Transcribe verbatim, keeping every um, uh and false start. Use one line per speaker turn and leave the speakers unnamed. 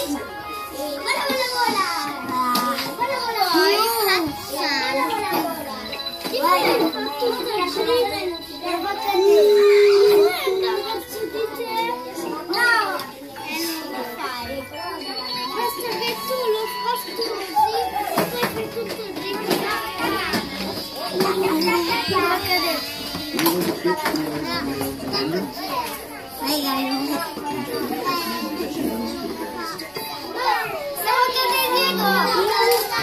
Vola, vola, vola. Vola, vola, vola. Vola, vola, vola. Ti fai il fatto di te? L'ho fatto di te. No. E non lo fai. Basta che tu lo fai così, poi fai tutto il Vai, Gaio. Stavo che ti dico!